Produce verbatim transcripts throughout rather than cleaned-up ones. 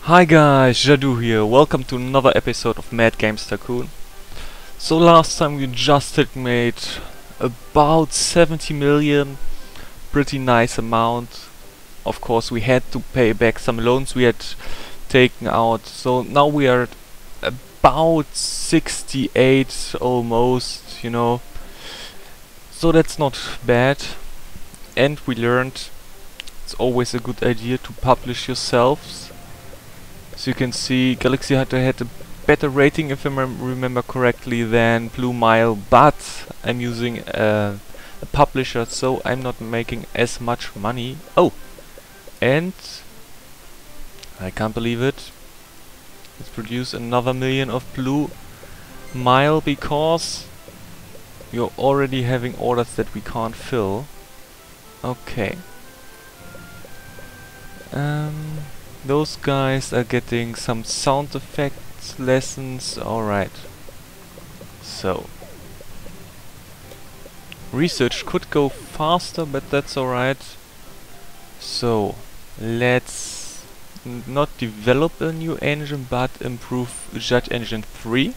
Hi guys, Jadoo here. Welcome to another episode of Mad Games Tycoon. So last time we just had made about seventy million, pretty nice amount. Of course we had to pay back some loans we had taken out. So now we are at about sixty-eight almost, you know. So that's not bad. And we learned it's always a good idea to publish yourselves. So you can see Galaxy Hunter had a better rating, if I rem remember correctly, than Blue Mile, but I'm using uh, a publisher, so I'm not making as much money. Oh! And I can't believe it. Let's produce another million of Blue Mile because you're already having orders that we can't fill. Okay. Um... Those guys are getting some sound effects lessons. Alright. So. Research could go faster, but that's alright. So. Let's n not develop a new engine, but improve Jet Engine three.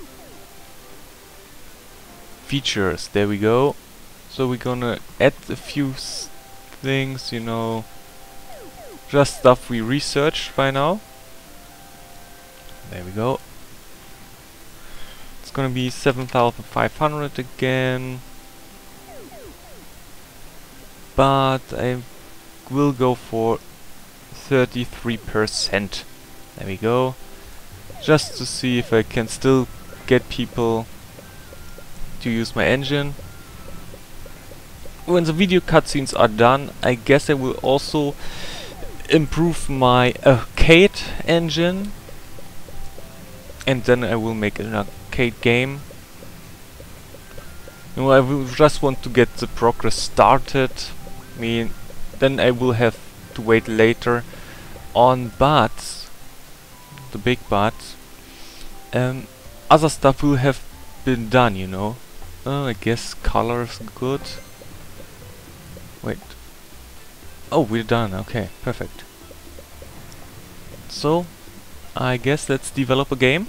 Features. There we go. So we're gonna add a few s things, you know. Just stuff we researched by now. There we go. It's gonna be seven thousand five hundred again. But I will go for thirty-three percent. There we go. Just to see if I can still get people to use my engine. When the video cutscenes are done, I guess I will also improve my arcade engine, and then I will make an arcade game. You know, I will just want to get the progress started. I mean, then I will have to wait later on, but the big but um, other stuff will have been done, you know. Oh, I guess color is good. Wait. Oh, we're done. Okay, perfect. So, I guess let's develop a game.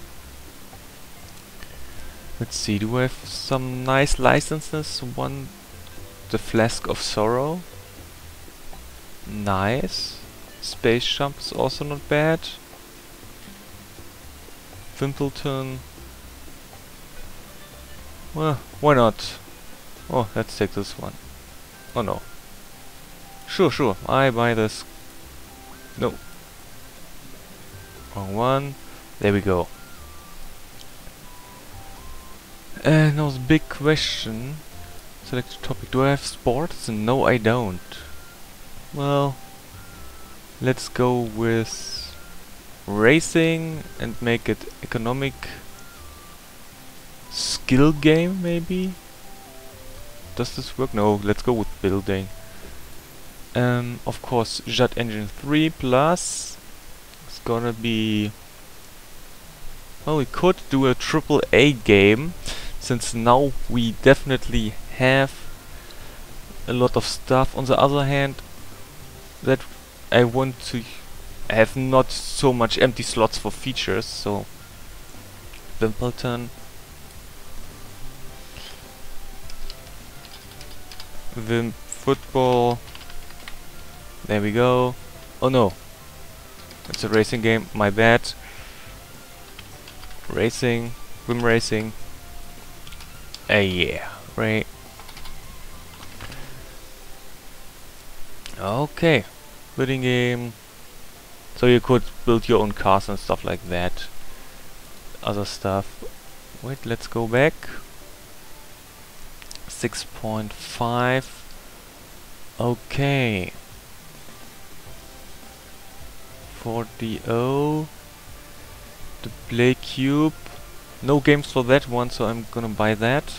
Let's see, do I have some nice licenses? One, the Flask of Sorrow. Nice. Space Jump is also not bad. Wimbledon. Well, why not? Oh, let's take this one. Oh no. Sure, sure, I buy this. No. Wrong one. There we go. And now the big question. Select a topic. Do I have sports? No, I don't. Well, let's go with racing and make it economic skill game, maybe? Does this work? No, let's go with building. Um, of course, Jet Engine three plus. It's gonna be. Well, we could do a triple A game, since now we definitely have a lot of stuff. On the other hand, that I want to have not so much empty slots for features, so Wimbledon. Wim football. There we go. Oh no. It's a racing game, my bad. Racing. Wim racing. Uh, yeah. Right. Okay. Building game. So you could build your own cars and stuff like that. Other stuff. Wait, let's go back. six point five. Okay. forty oh. The Play Cube. No games for that one, so I'm gonna buy that.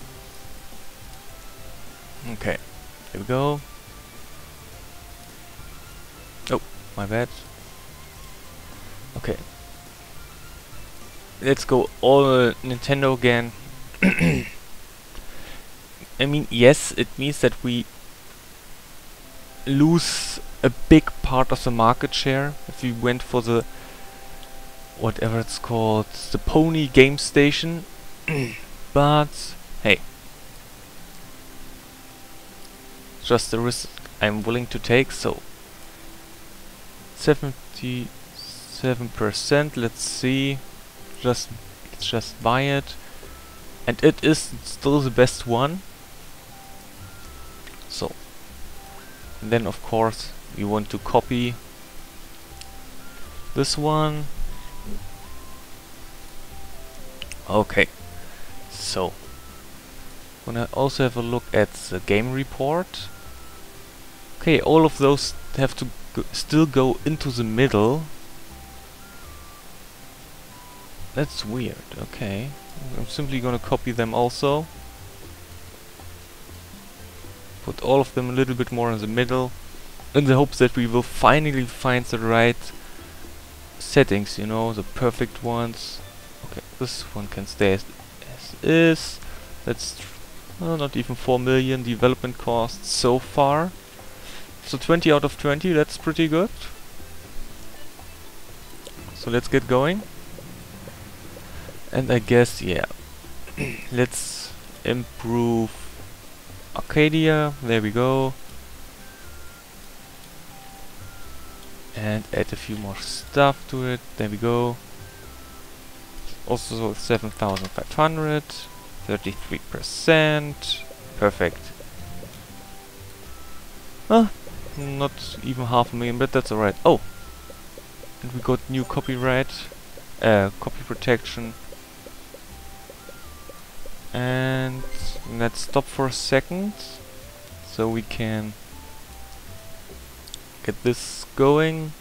Okay. Here we go. Oh, my bad. Okay. Let's go all uh, Nintendo again. I mean, yes, it means that we lose a big part of the market share if we went for the whatever it's called, the Pony Game Station. But hey, just the risk I'm willing to take. So seventy-seven percent. Let's see. Just let's just buy it, and it is still the best one. So and then of course we want to copy this one. Okay, so wanna also have a look at the game report. Okay, all of those have to go still go into the middle. That's weird. Okay, I'm simply gonna copy them also. Put all of them a little bit more in the middle, in the hopes that we will finally find the right settings, you know, the perfect ones. Okay, this one can stay as, as is. That's well, not even four million development costs so far. So twenty out of twenty, that's pretty good. So let's get going. And I guess, yeah, let's improve Arcadia. There we go. And add a few more stuff to it. There we go. Also seven thousand five hundred, thirty-three percent. Perfect. Huh? Not even half a million, but that's alright. Oh! And we got new copyright, uh, copy protection. And let's stop for a second, so we can get this going.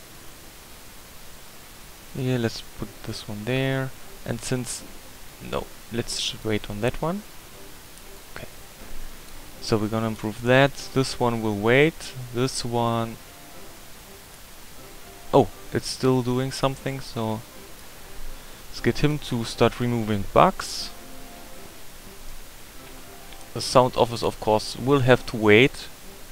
Yeah, let's put this one there. And since... no, let's wait on that one. Okay. So we're gonna improve that. This one will wait. This one... oh, it's still doing something, so... let's get him to start removing bugs. The sound office, of course, will have to wait.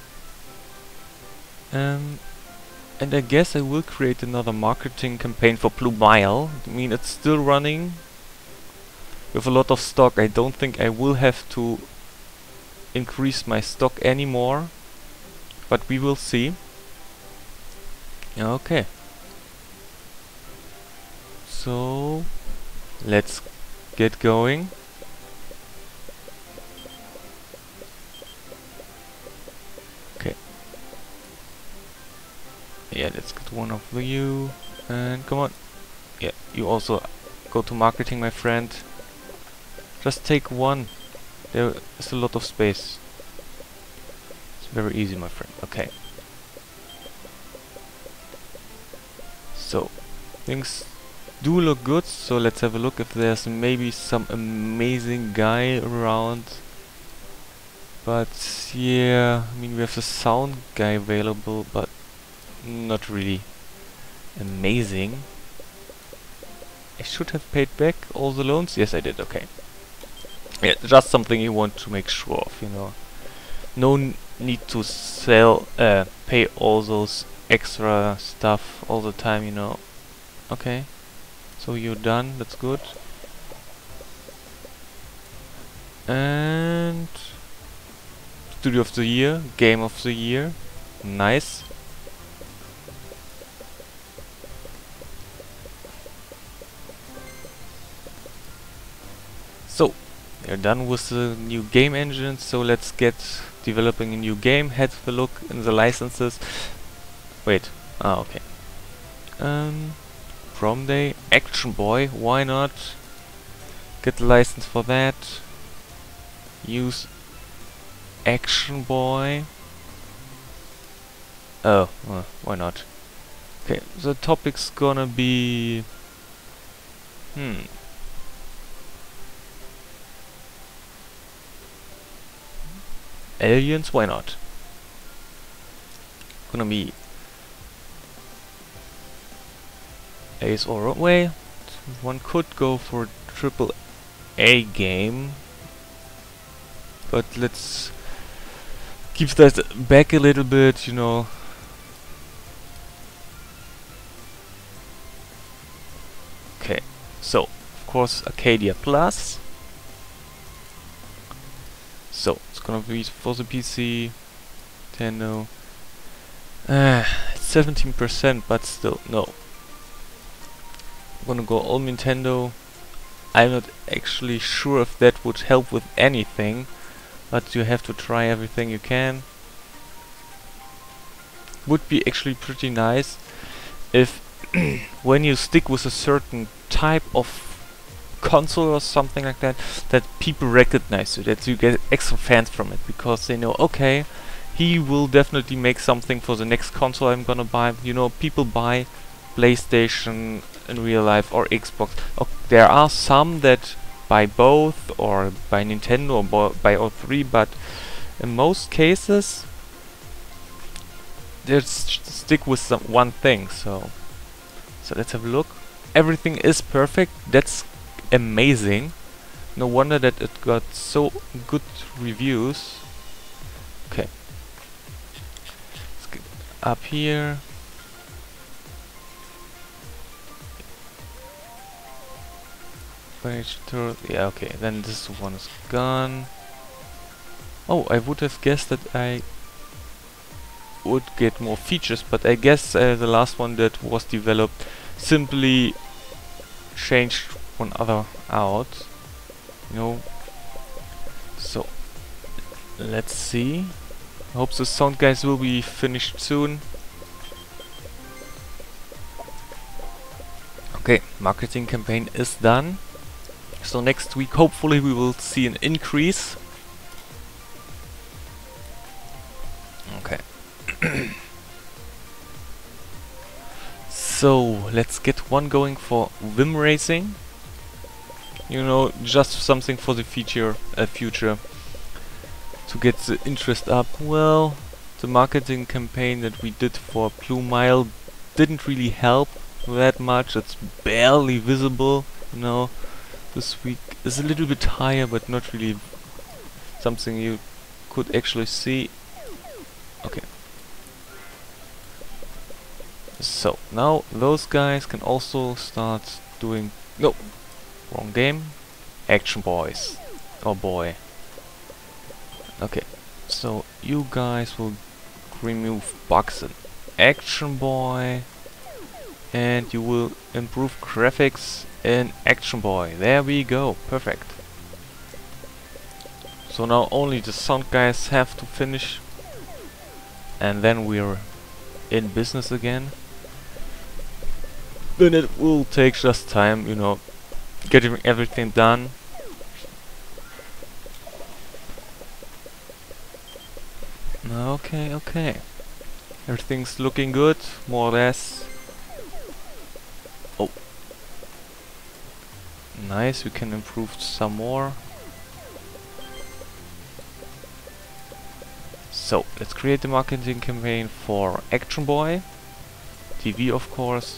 Um... And I guess I will create another marketing campaign for Blue Mile. I mean, it's still running with a lot of stock. I don't think I will have to increase my stock anymore, but we will see. Okay. So let's get going. Yeah, let's get one of you, and come on. Yeah, you also go to marketing, my friend. Just take one. There is a lot of space. It's very easy, my friend. Okay. So, things do look good, so let's have a look if there's maybe some amazing guy around. But yeah, I mean, we have the sound guy available, but not really amazing. I should have paid back all the loans. Yes, I did. Okay. Yeah, just something you want to make sure of, you know. No n need to sell, uh, pay all those extra stuff all the time, you know. Okay. So you're done. That's good. And Studio of the Year, Game of the Year. Nice. So, they're done with the new game engine, so let's get developing a new game. Have a look in the licenses. Wait, ah, okay. Um, Prom Day, Action Boy, why not? Get the license for that. Use Action Boy. Oh, uh, why not? Okay, the topic's gonna be... Hmm... aliens, why not? Gonna be Ace or way. One could go for a triple A game, but let's keep that back a little bit, you know. So, of course, Arcadia Plus. So, it's gonna be for the P C, Nintendo. Uh, seventeen percent, but still, no. I'm gonna go all Nintendo. I'm not actually sure if that would help with anything, but you have to try everything you can. Would be actually pretty nice if when you stick with a certain type of console or something like that, that people recognize you, that you get extra fans from it, because they know, okay, he will definitely make something for the next console I'm gonna buy. You know, people buy PlayStation in real life or Xbox. Oh, there are some that buy both or buy Nintendo or bo buy all three, but in most cases they just stick with some one thing. So, so let's have a look. Everything is perfect. That's amazing. No wonder that it got so good reviews. Okay. Let's get up here. Page tour. Yeah, okay. Then this one is gone. Oh, I would have guessed that I would get more features, but I guess uh, the last one that was developed simply changed one other out. You know. So let's see. I hope the sound guys will be finished soon. Okay, marketing campaign is done. So next week hopefully we will see an increase. Okay. So let's get one going for Vim Racing. You know, just something for the future, uh, future to get the interest up. Well, the marketing campaign that we did for Blue Mile didn't really help that much. It's barely visible, you know. This week is a little bit higher, but not really something you could actually see. Okay. So now those guys can also start doing. No, wrong game. Action Boys. Oh boy. Okay. So you guys will remove bugs in Action Boy, and you will improve graphics in Action Boy. There we go. Perfect. So now only the sound guys have to finish, and then we're in business again. Then it will take just time, you know, getting everything done. Okay, okay. Everything's looking good, more or less. Oh. Nice, we can improve some more. So, let's create the marketing campaign for Action Boy. T V, of course.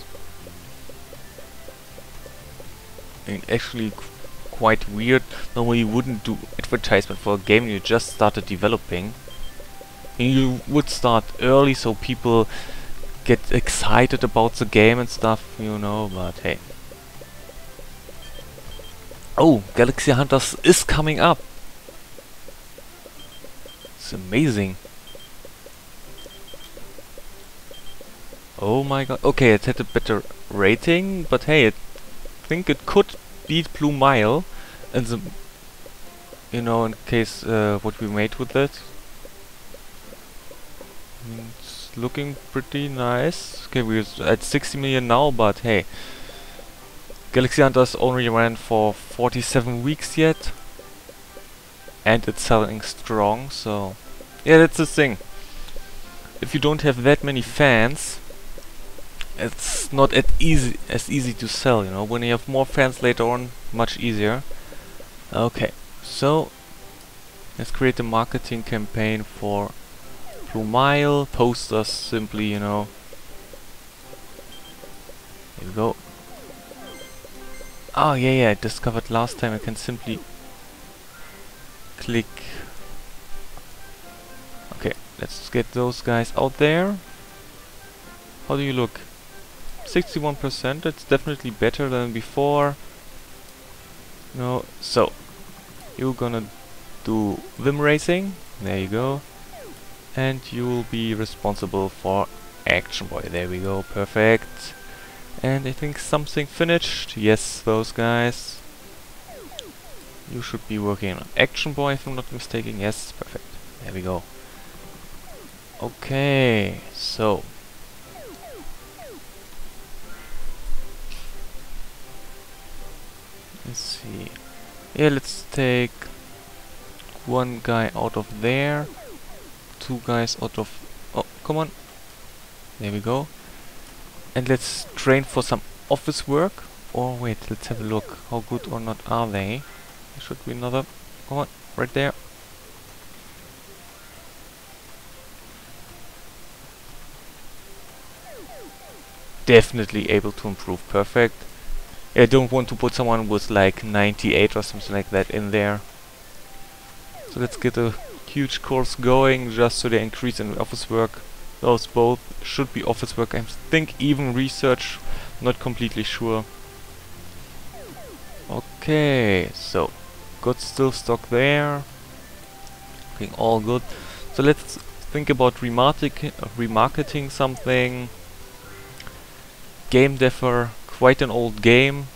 And actually qu quite weird. Normally you wouldn't do advertisement for a game you just started developing. And you would start early so people get excited about the game and stuff, you know, but hey. Oh, Galaxy Hunters is coming up. It's amazing. Oh my god. Okay, it had a better rating, but hey, it I think it could beat Blue Mile in the, you know, in case uh, what we made with it. It's looking pretty nice. Okay, we're at sixty million now, but hey, Galaxy Hunters only ran for forty-seven weeks yet, and it's selling strong. So yeah, that's the thing. If you don't have that many fans, it's not as easy as easy to sell, you know. When you have more fans later on, much easier. Okay, so let's create a marketing campaign for Blue Mile. Posters, simply, you know. Here we go. Oh yeah, yeah, I discovered last time I can simply click. Okay, let's get those guys out there. How do you look? sixty-one percent, that's definitely better than before. No, so you're gonna do Vim Racing. There you go. And you'll be responsible for Action Boy. There we go, perfect. And I think something finished. Yes, those guys. You should be working on Action Boy if I'm not mistaken. Yes, perfect. There we go. Okay, so let's see. Yeah, let's take one guy out of there. Two guys out of... Oh, come on. There we go. And let's train for some office work. Or wait, let's have a look. How good or not are they? There should be another... Come on, right there. Definitely able to improve. Perfect. I don't want to put someone with like ninety-eight or something like that in there. So let's get a huge course going just so they increase in office work. Those both should be office work. I think even research, not completely sure. Okay, so good still stock there. Looking all good. So let's think about remarketing, uh, remarketing something. Game Defer, quite an old game.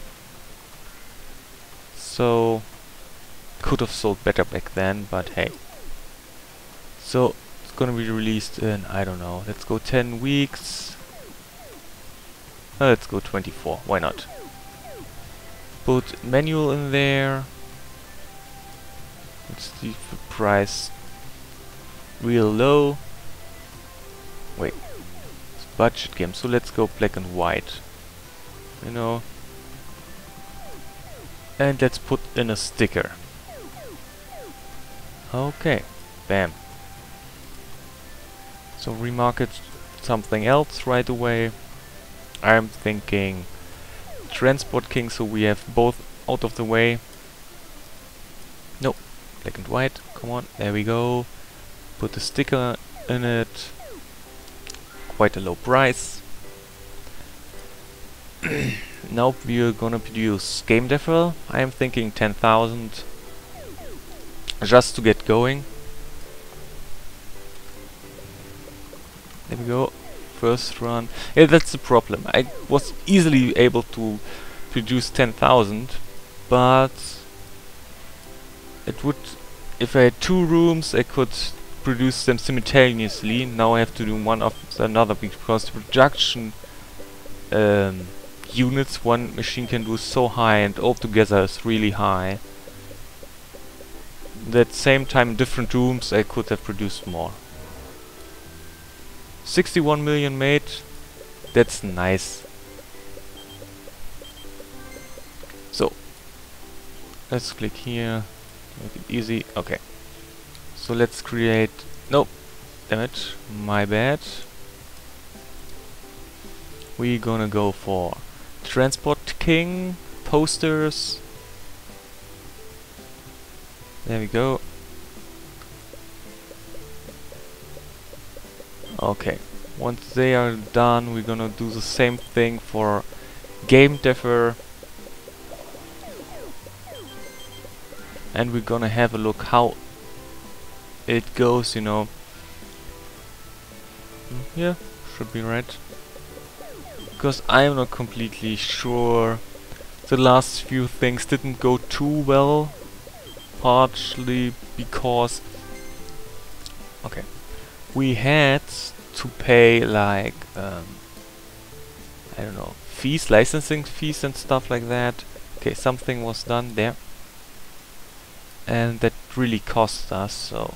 So could have sold better back then, but hey. So it's gonna be released in, I don't know, let's go ten weeks. Uh, let's go twenty-four, why not? Put manual in there. Let's keep the price real low. Wait, it's budget game, so let's go black and white. You know. And let's put in a sticker. Okay, bam. So remarket something else right away. I'm thinking Transport King, so we have both out of the way. Nope, black and white, come on, there we go. Put the sticker in it. Quite a low price. Now we're gonna produce Game Defer. I'm thinking ten thousand. Just to get going. There we go. First run. Yeah, that's the problem. I was easily able to produce ten thousand, but it would, if I had two rooms, I could produce them simultaneously. Now I have to do one after another because the production um, units one machine can do so high, and altogether is really high. At the same time, in different rooms, I could have produced more. sixty-one million made. That's nice. So let's click here. Make it easy. Okay. So let's create. Nope. Damn it. My bad. We're gonna go for Transport King posters. There we go. Okay, once they are done, we're gonna do the same thing for Game Defer. And we're gonna have a look how it goes, you know. Mm, yeah, should be right. Because I'm not completely sure. The last few things didn't go too well. Partially because... Okay. We had to pay like, um, I don't know, fees, licensing fees and stuff like that. Okay, something was done there. And that really cost us, so...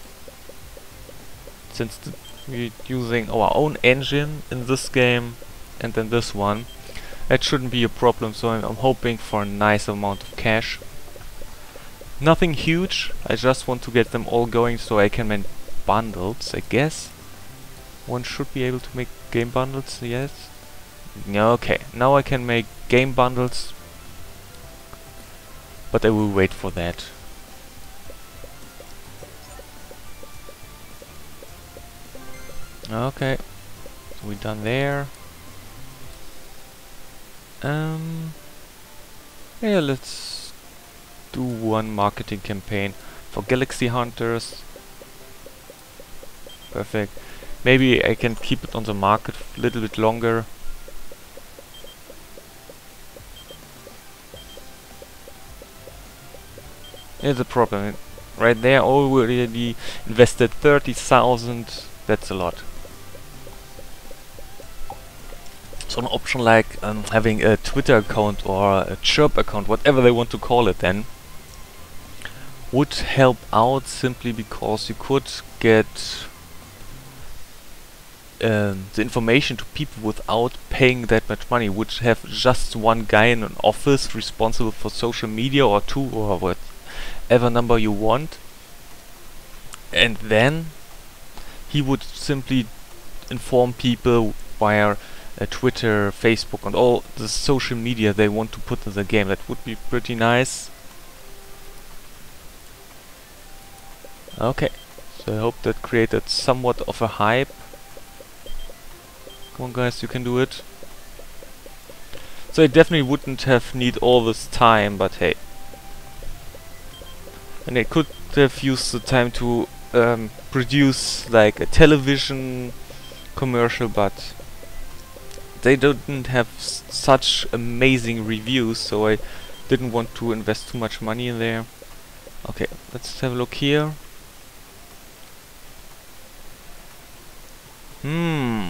Since we're using our own engine in this game and then this one, that shouldn't be a problem, so I'm, I'm hoping for a nice amount of cash. Nothing huge, I just want to get them all going so I can make bundles, I guess. One should be able to make game bundles, yes? Okay, now I can make game bundles. But I will wait for that. Okay, so we're done there. Um, yeah, let's do one marketing campaign for Galaxy Hunters. Perfect. Maybe I can keep it on the market a little bit longer. Here's the problem. Right there, already invested thirty thousand. That's a lot. So an option like um, having a Twitter account or a Chirp account, whatever they want to call it then, would help out, simply because you could get um, the information to people without paying that much money. Would have just one guy in an office responsible for social media, or two, or whatever number you want, and then he would simply inform people via uh, Twitter, Facebook, and all the social media they want to put in the game. That would be pretty nice. Okay, so I hope that created somewhat of a hype. Come on guys, you can do it. So I definitely wouldn't have need all this time, but hey. And I could have used the time to um, produce like a television commercial, but they didn't have s such amazing reviews, so I didn't want to invest too much money in there. Okay, let's have a look here. Hmm.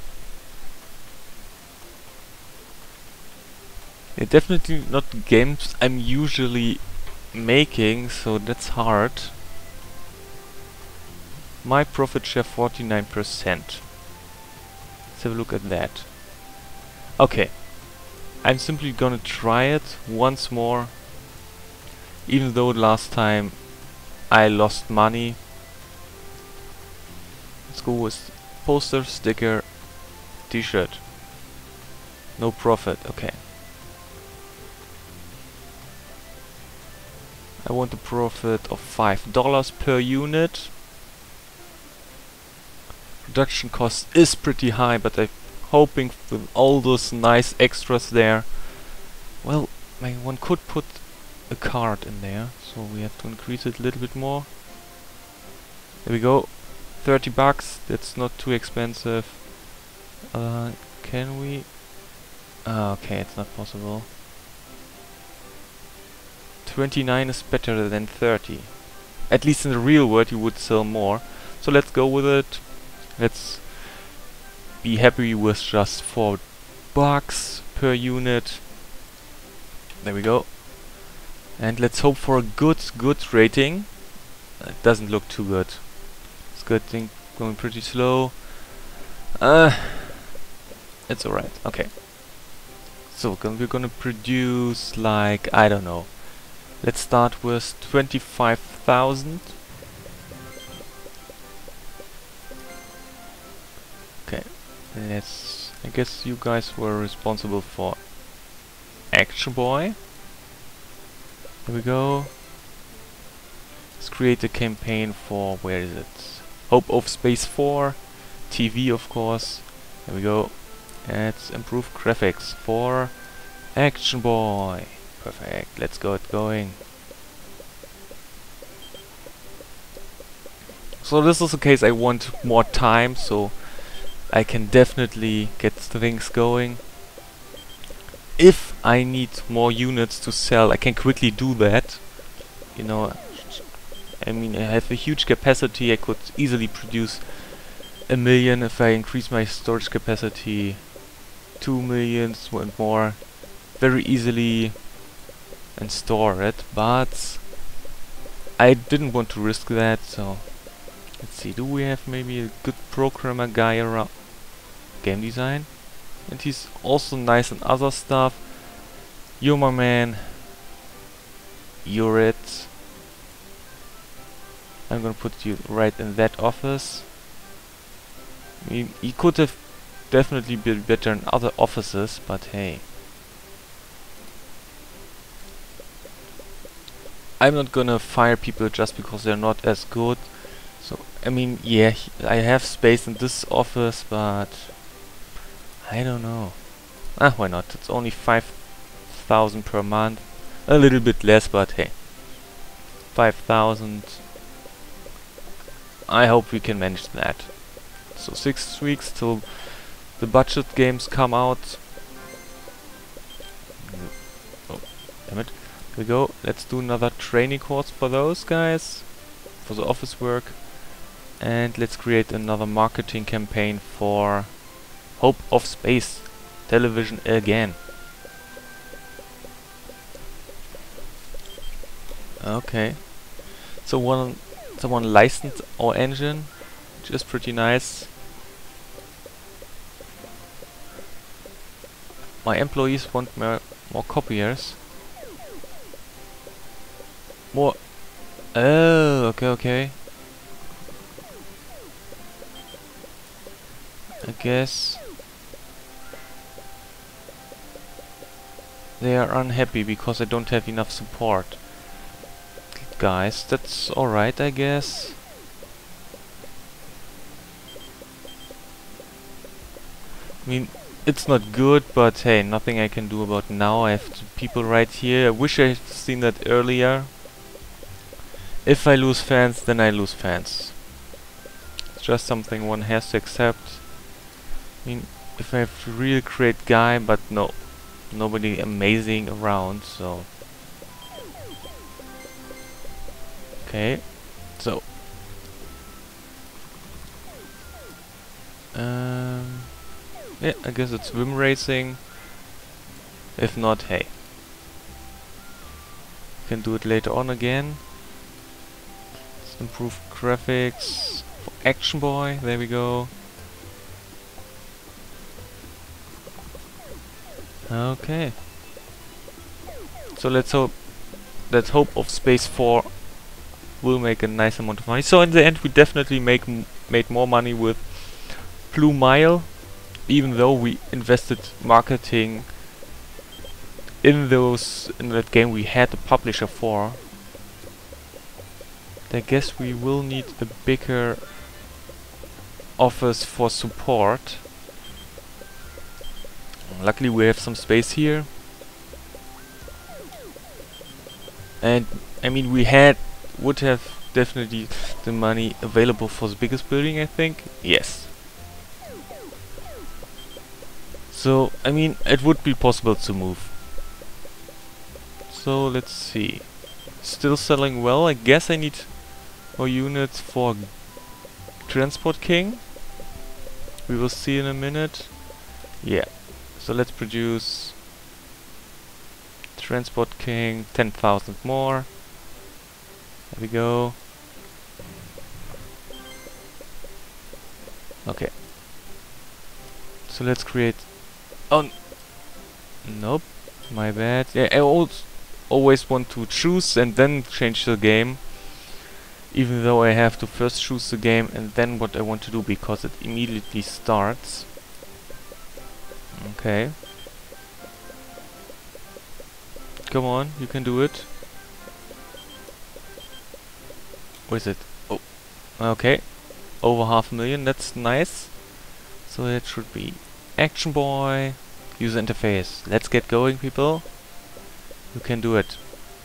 They're definitely not games I'm usually making, so that's hard. My profit share forty-nine percent. Let's have a look at that. Okay, I'm simply gonna try it once more, even though last time I lost money. Let's go with poster, sticker, t-shirt. No profit, okay. I want a profit of five dollars per unit. Production cost is pretty high, but I'm hoping with all those nice extras there, well, I mean, one could put a card in there, so we have to increase it a little bit more. There we go, thirty bucks, that's not too expensive. Uh, can we? Uh, okay, it's not possible. twenty-nine is better than thirty. At least in the real world you would sell more. So let's go with it. Let's be happy with just four bucks per unit. There we go. And let's hope for a good, good rating. It doesn't look too good. It's good thing going pretty slow. Uh, it's alright. Okay. So we're gonna produce like, I don't know. Let's start with twenty-five thousand. Okay, let's. I guess you guys were responsible for Action Boy. Here we go. Let's create a campaign for, where is it? Hope of Space four. T V, of course. There we go. Let's improve graphics for Action Boy. Perfect, let's go it going. So this is the case I want more time, so I can definitely get things going. If I need more units to sell, I can quickly do that. You know, I mean, I have a huge capacity, I could easily produce a million if I increase my storage capacity. Two millions and more, very easily, and store it, but I didn't want to risk that, so let's see, do we have maybe a good programmer guy around? Game design? And he's also nice in other stuff. You're my man. You're it. I'm gonna put you right in that office. I mean, he could have definitely been better in other offices, but hey. I'm not gonna fire people just because they're not as good. So, I mean, yeah, I have space in this office, but I don't know. Ah, why not? It's only five thousand per month. A little bit less, but hey. five thousand. I hope we can manage that. So six weeks till the budget games come out. Oh, damn it. Here we go. Let's do another training course for those guys, for the office work. And let's create another marketing campaign for Hope of Space television again. Okay. So one someone licensed our engine, which is pretty nice. My employees want more more copiers. More. Oh, okay, okay. I guess they are unhappy because I don't have enough support. Guys, that's alright, I guess. I mean, it's not good, but hey, nothing I can do about now. I have the people right here. I wish I had seen that earlier. If I lose fans, then I lose fans. It's just something one has to accept. I mean, if I have a real great guy, but no, nobody amazing around, so. Okay, so. Um, yeah, I guess it's swim racing. If not, hey. Can do it later on again. Let's improve graphics for Action Boy. There we go. Okay. So let's hope that Hope of Space four will make a nice amount of money. So in the end, we definitely make m made more money with Blue Mile, even though we invested marketing in those in that game we had a publisher for. I guess we will need a bigger office for support. Luckily we have some space here. And I mean, we had would have definitely the money available for the biggest building, I think. Yes. So I mean, it would be possible to move. So let's see. Still selling well. I guess I need more units for Transport King. We will see in a minute. Yeah. So let's produce Transport King, ten thousand more. There we go. Okay. So let's create. Oh, nope. My bad. Yeah, I always always want to choose and then change the game. Even though I have to first choose the game and then what I want to do, because it immediately starts. Okay. Come on, you can do it. What is it? Oh, okay. Over half a million, that's nice. So that should be Action Boy. User interface. Let's get going, people. You can do it.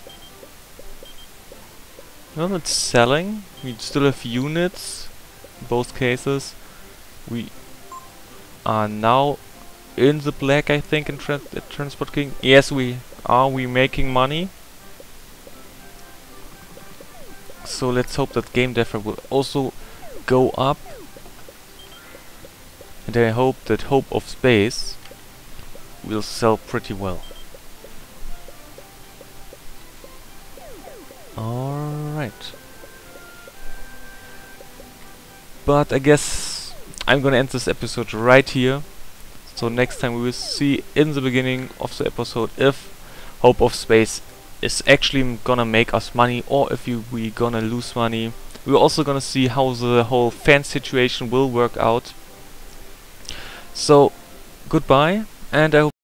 Well, it's selling. We still have units. In both cases. We are now in the black, I think, in tra at Transport King. Yes, we are. We making money. So let's hope that game dev will also go up. And I hope that Hope of Space will sell pretty well. Alright. But I guess I'm gonna end this episode right here. So next time we will see in the beginning of the episode if Hope of Space is actually gonna make us money or if you, we gonna lose money. We're also gonna see how the whole fan situation will work out. So goodbye, and I hope